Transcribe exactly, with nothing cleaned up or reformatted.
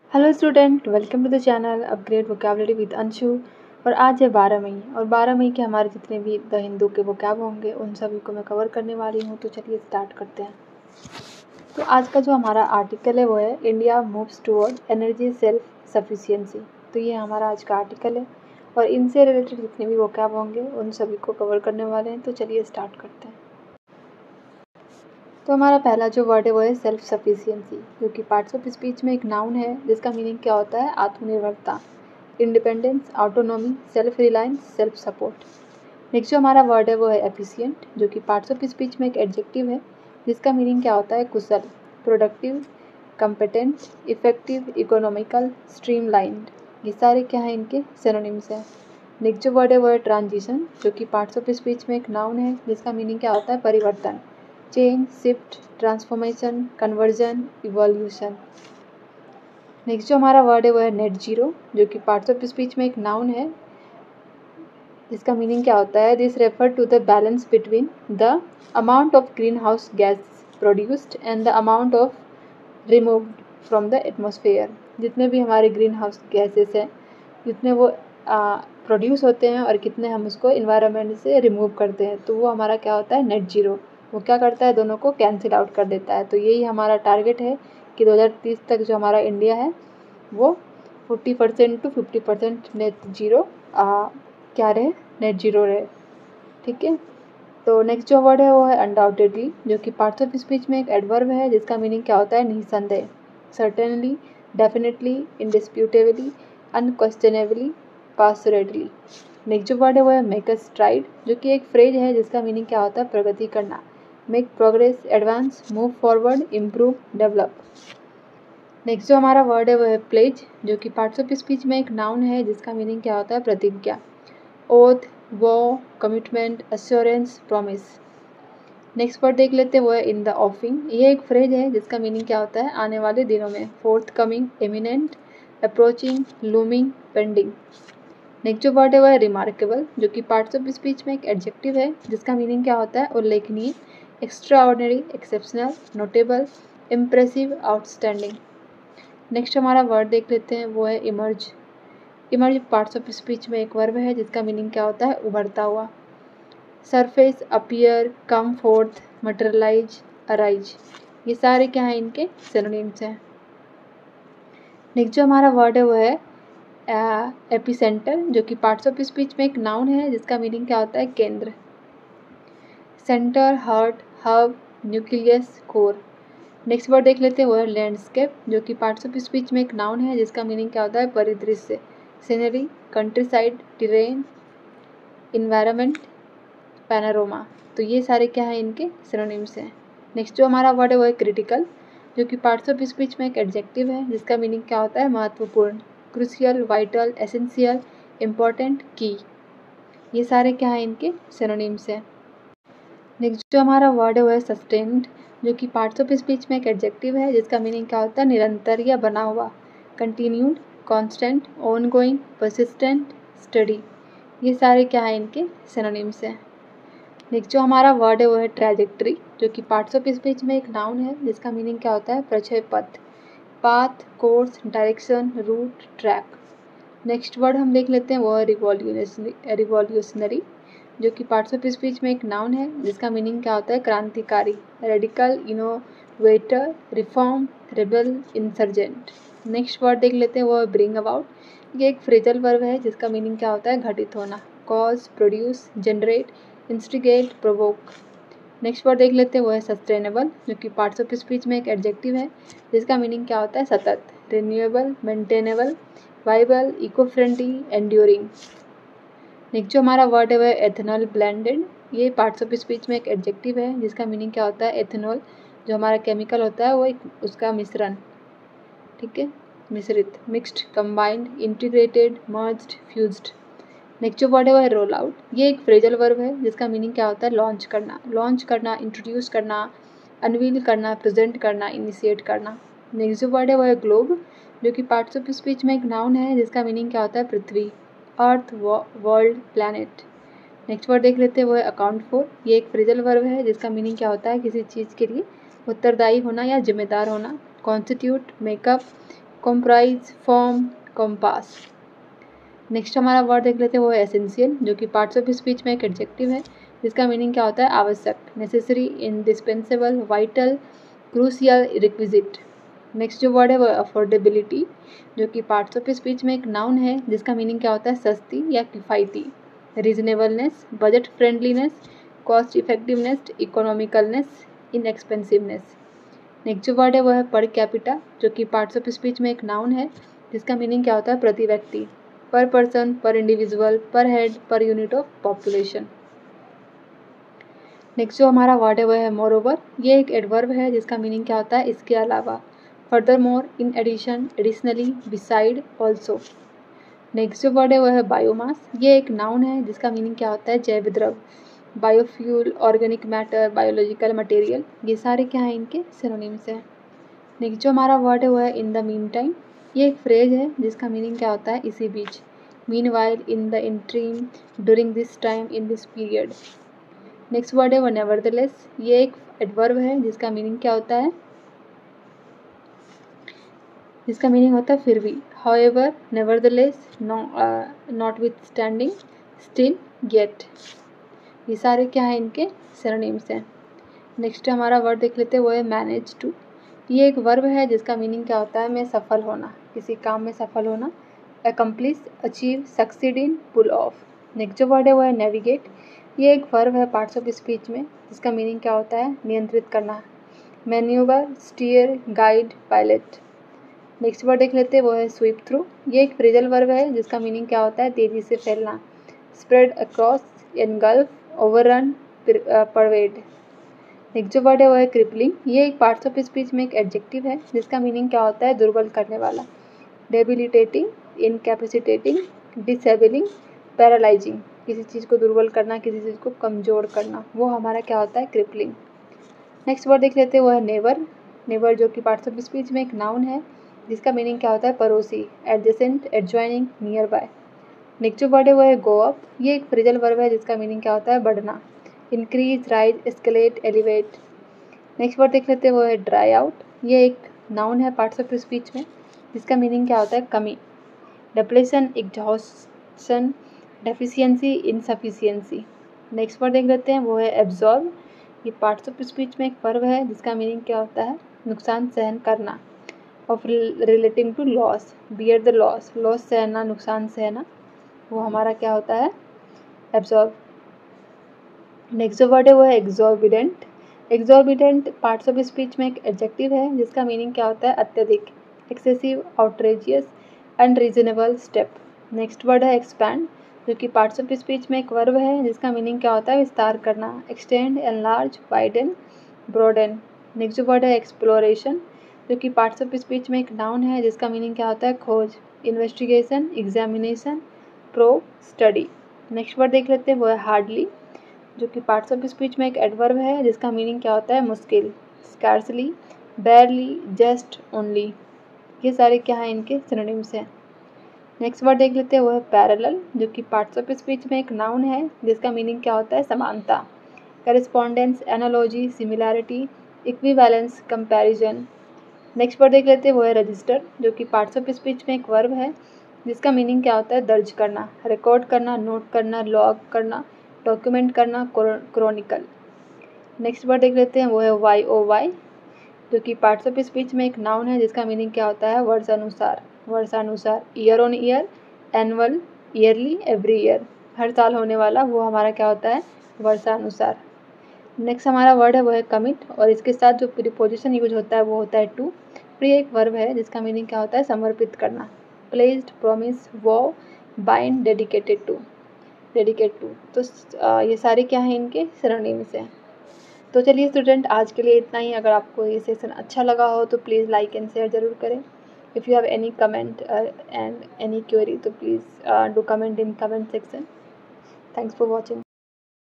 Hello student, welcome to the channel upgrade vocabulary with Anshu. और आज है बारह मई और बारह मई के हमारे जितने भी द हिंदू के वोकैब होंगे उन सभी को मैं कवर करने वाली हूँ। तो चलिए स्टार्ट करते हैं। तो आज का जो हमारा आर्टिकल है वो है India moves toward energy self sufficiency. तो ये हमारा आज का आर्टिकल है और इनसे रिलेटेड जितने भी वोकैब होंगे उन सभी को कवर करने वाले हैं। तो चलिए स्टार्ट करते हैं। तो हमारा पहला जो वर्ड है वो है सेल्फ सफिशिएंसी, जो कि पार्ट्स ऑफ स्पीच में एक नाउन है जिसका मीनिंग क्या होता है आत्मनिर्भरता, independence, autonomy, self reliance, self support. Next जो हमारा वर्ड है वो है एफिशिएंट, जो कि पार्ट्स ऑफ स्पीच में एक एडजेक्टिव है जिसका मीनिंग क्या होता है कुशल, productive, competent, effective, economical, streamlined. ये सारे क्या हैं इनके सिनोनिम्स हैं। नेक्स्ट जो वर्ड है वो है ट्रांजिशन, जो कि पार्ट्स ऑफ स्पीच में एक नाउन है जिसका मीनिंग क्या होता है परिवर्तन, change, shift, transformation, conversion, evolution. Next जो हमारा वर्ड है वो है नेट जीरो, जो कि पार्ट्स ऑफ स्पीच में एक नाउन है जिसका मीनिंग क्या होता है this refer to the balance between the amount of green house gas produced and the amount of removed from the atmosphere. जितने भी हमारे ग्रीन हाउस गैसेस हैं जितने वो प्रोड्यूस होते हैं और कितने हम उसको इन्वायरमेंट से रिमूव करते हैं, तो वो हमारा क्या होता है नेट जीरो। वो क्या करता है दोनों को कैंसिल आउट कर देता है। तो यही हमारा टारगेट है कि दो हज़ार तीस तक जो हमारा इंडिया है वो forty percent to fifty percent net zero क्या रहे नेट जीरो रहे। ठीक है। तो नेक्स्ट जो वर्ड है वो है अनडाउटेडली, जो कि पार्ट्स ऑफ स्पीच में एक एडवर्ब है जिसका मीनिंग क्या होता है निसंदेह, सर्टेनली, डेफिनेटली, इंडिस्प्यूटेबली, अनक्वेश्चनेबली, पासरेटली। नेक्स्ट जो वर्ड है वो है मेक अ स्ट्राइड, जो कि एक फ्रेज है जिसका मीनिंग क्या होता है प्रगति करना, make progress, advance, move forward, improve, develop. Next जो हमारा वर्ड है वो है प्लेज, जो कि पार्ट्स ऑफ स्पीच में एक नाउन है जिसका मीनिंग क्या होता है प्रतिज्ञा, oath, vow, commitment, assurance, promise. Next word देख लेते हैं वो है इन द ऑफिंग। ये एक फ्रेज है जिसका मीनिंग क्या होता है आने वाले दिनों में, forthcoming, imminent, approaching, looming, pending. Next जो वर्ड है वो है रिमार्केबल, जो कि पार्ट्स ऑफ स्पीच में एक एडजेक्टिव है जिसका मीनिंग क्या होता है उल्लेखनीय, extraordinary, exceptional, notable, impressive, outstanding. Next हमारा वर्ड देख लेते हैं वो है emerge. Emerge parts of speech में एक वर्ब है जिसका मीनिंग क्या होता है उभरता हुआ, surface, appear, come forth, materialise, arise. ये सारे क्या हैं इनके सिनोनिम्स हैं। नेक्स्ट जो हमारा वर्ड है वो है एपिसेंटर, जो कि पार्ट्स ऑफ स्पीच में एक नाउन है जिसका मीनिंग क्या होता है केंद्र, centre, heart, hub, nucleus, core. Next word देख लेते हैं वो है लैंडस्केप, जो कि पार्ट्स ऑफ स्पीच में एक नाउन है जिसका मीनिंग क्या होता है परिदृश्य, scenery, countryside, terrain, environment, panorama. तो ये सारे क्या हैं इनके सिनोनिम्स हैं। नेक्स्ट जो हमारा वर्ड है वो है क्रिटिकल, जो कि पार्ट्स ऑफ स्पीच में एक एडजेक्टिव है जिसका मीनिंग क्या होता है महत्वपूर्ण, क्रूशियल, वाइटल, एसेंशियल, इम्पॉर्टेंट, की। ये सारे क्या हैं इनके सिनोनिम्स हैं। नेक्स्ट जो हमारा वर्ड है वो है सस्टेन्ड, जो कि पार्ट्स ऑफ स्पीच में एक एडजेक्टिव है जिसका मीनिंग क्या होता है निरंतर या बना हुआ, continued, constant, ongoing, persistent, steady. ये सारे क्या हैं इनके सिनोनिम्स हैं। नेक्स्ट जो हमारा वर्ड है वो है ट्रैजेक्टरी, जो कि पार्ट्स ऑफ स्पीच में एक नाउन है जिसका मीनिंग क्या होता है प्रक्षय पथ, path, course, direction, route, track. Next word हम देख लेते हैं वो है रिवॉल्यूशनरी, जो कि पार्ट्स ऑफ स्पीच में एक नाउन है जिसका मीनिंग क्या होता है क्रांतिकारी, radical, innovator, reform, rebel, insurgent. Next word देख लेते हैं वो है ब्रिंग अबाउट। ये एक फ्रेजल वर्ब है जिसका मीनिंग क्या होता है घटित होना, cause, produce, generate, instigate, provoke. Next word देख लेते हैं वो है सस्टेनेबल, जो कि पार्ट्स ऑफ स्पीच में एक एडजेक्टिव है जिसका मीनिंग क्या होता है सतत, renewable, maintainable, viable, eco friendly, enduring. Next जो हमारा वर्ड है वो है एथेनॉल ब्लेंडेड। ये पार्ट्स ऑफ स्पीच में एक एडजेक्टिव है जिसका मीनिंग क्या होता है एथेनॉल, जो हमारा केमिकल होता है वो एक उसका मिश्रण, ठीक है, मिश्रित, mixed, combined, integrated, merged, fused. Next जो वर्ड है वो है रोल आउट। ये एक फ्रेजल वर्ब है जिसका मीनिंग क्या होता है लॉन्च करना, लॉन्च करना, इंट्रोड्यूस करना, अनवील करना, प्रेजेंट करना, इनिशिएट करना। नेक्स्ट जो वर्ड है वो है ग्लोब, जो कि पार्ट्स ऑफ स्पीच में एक नाउन है जिसका मीनिंग क्या होता है पृथ्वी, earth, world, planet. Next word देख लेते हैं वो है अकाउंट फॉर। ये एक फ्रेजल वर्ब है जिसका मीनिंग क्या होता है किसी चीज़ के लिए उत्तरदायी होना या जिम्मेदार होना, constitute, make up, comprise, form, compass. Next हमारा वर्ड देख लेते हैं, वो है एसेंशियल, जो कि पार्ट्स ऑफ स्पीच में एक एडजेक्टिव है जिसका मीनिंग क्या होता है, आवश्यक, necessary, indispensable, vital, crucial, requisite. Next जो वर्ड है वो अफोर्डेबिलिटी, जो कि पार्ट्स ऑफ स्पीच में एक नाउन है जिसका मीनिंग क्या होता है, सस्ती या किफ़ायती। Reasonableness, budget friendliness, cost effectiveness, economicalness, inexpensiveness. Next जो वर्ड है वो है पर कैपिटा, जो कि पार्ट्स ऑफ स्पीच में एक नाउन है जिसका मीनिंग क्या होता है, प्रति व्यक्ति, पर पर्सन, पर इंडिविजुअल, पर head, per unit of population. Next जो हमारा वर्ड है वो है मोरओवर, ये एक एडवर्ब है जिसका मीनिंग क्या होता है, इसके अलावा, furthermore, in addition, additionally, beside, also. Next जो वर्ड है वो है बायोमास, ये एक नाउन है जिसका मीनिंग क्या होता है, जैव द्रव, biofuel, organic matter, biological material, ये सारे क्या हैं, इनके सिनोनिम्स हैं। नेक्स्ट जो हमारा वर्ड है वो है इन द मीन टाइम, ये एक फ्रेज है जिसका मीनिंग क्या होता है, इसी बीच, meanwhile, in the interim, during this time, in this period. Next word है वो नेवरदलेस, ये एक एडवर्ब है जिसका मीनिंग क्या होता है, जिसका मीनिंग होता है फिर भी, however, nevertheless, notwithstanding, still, yet, ये सारे क्या हैं, इनके सिनोनिम्स हैं। नेक्स्ट हमारा वर्ड देख लेते हैं, वो है मैनेज टू, ये एक वर्ब है जिसका मीनिंग क्या होता है, में सफल होना, किसी काम में सफल होना, accomplish, achieve, succeed in, pull off. Next जो वर्ड है वो है नेविगेट, ये एक वर्ब है पार्ट्स ऑफ स्पीच में जिसका मीनिंग क्या होता है, नियंत्रित करना, manoeuvre, steer, guide, pilot. Next word देख लेते हैं, वो है स्वीप थ्रू, ये एक फ्रेजल वर्ब है जिसका मीनिंग क्या होता है, तेजी से फैलना, spread across, engulf, overrun, pervade. Next जो वर्ड है वो है क्रिपलिंग, ये एक पार्ट्स ऑफ स्पीच में एक एडजेक्टिव है जिसका मीनिंग क्या होता है, दुर्बल करने वाला, डेबिलिटेटिंग, इनकैपेसिटेटिंग, डिसेबलिंग, पैरालाइजिंग, किसी चीज़ को दुर्बल करना, किसी चीज़ को कमज़ोर करना, वो हमारा क्या होता है, क्रिपलिंग। नेक्स्ट वर्ड देख लेते हैं, वो है नेबर, नेबर जो कि पार्ट्स ऑफ स्पीच में एक नाउन है जिसका मीनिंग क्या होता है, पड़ोसी, adjacent, adjoining, near by. Next जो वर्ड है वो है गो अप, ये एक फ्रेजल वर्ब है जिसका मीनिंग क्या होता है, बढ़ना, increase, rise, escalate, elevate. Next word देख लेते हैं, वो है ड्राई आउट, ये एक नाउन है पार्ट्स ऑफ स्पीच में जिसका मीनिंग क्या होता है, कमी, depletion, exhaustion, deficiency, insufficiency. Next word देख लेते हैं, वो है एब्जॉर्ब, ये पार्ट्स ऑफ स्पीच में एक वर्ब है जिसका मीनिंग क्या होता है, नुकसान सहन करना, of relating to loss, bear the loss, loss सहना, नुकसान सहना, वो हमारा क्या होता है, एब्जॉर्ब। नेक्स्ट जो वर्ड है वो है exorbitant, exorbitant parts of speech में एक एडजेक्टिव है जिसका मीनिंग क्या होता है, अत्यधिक, excessive, outrageous, unreasonable step. Next word है एक्सपैंड, जो कि पार्ट्स ऑफ स्पीच में एक वर्ब है जिसका मीनिंग क्या होता है, विस्तार करना, extend, enlarge, widen, broaden. Next जो वर्ड है एक्सप्लोरेशन, जो कि पार्ट्स ऑफ स्पीच में एक नाउन है जिसका मीनिंग क्या होता है, खोज, investigation, examination, probe, study. Next word देख लेते हैं, वो है हार्डली, जो कि पार्ट्स ऑफ स्पीच में एक एडवर्ब है जिसका मीनिंग क्या होता है, मुश्किल, स्कार्सली, बैरली, जस्ट, ओनली, ये सारे क्या हैं, इनके सिनोनिम्स हैं। नेक्स्ट वर्ड देख लेते हैं, वो है पैरेलल, जो कि पार्ट्स ऑफ स्पीच में एक नाउन है जिसका मीनिंग क्या होता है, समानता, correspondence, analogy, similarity, equivalence, comparison. Next word देख लेते हैं, वो है रजिस्टर, जो कि पार्ट्स ऑफ स्पीच में एक वर्ब है जिसका मीनिंग क्या होता है, दर्ज करना, रिकॉर्ड करना, नोट करना, लॉग करना, डॉक्यूमेंट करना, क्रॉनिकल। नेक्स्ट वर्ड देख लेते हैं, वो है वाई ओ वाई, जो कि पार्ट्स ऑफ स्पीच में एक नाउन है जिसका मीनिंग क्या होता है, वर्षानुसार, वर्षानुसार, year on year, annual, yearly, every year, हर साल होने वाला, वो हमारा क्या होता है, वर्षानुसार। नेक्स्ट हमारा वर्ड है वो है कमिट, और इसके साथ जो प्रीपोजिशन यूज होता है वो होता है टू। प्री एक वर्ब है जिसका मीनिंग क्या होता है, समर्पित करना, pledge, promise, vow, bind, dedicated to, dedicate to. तो ये सारे क्या हैं, इनके सिनोनिम्स हैं। तो चलिए स्टूडेंट, आज के लिए इतना ही। अगर आपको ये सेशन अच्छा लगा हो तो प्लीज़ लाइक एंड शेयर ज़रूर करें। If you have any comment and any query तो please do comment in comment section. Thanks for watching.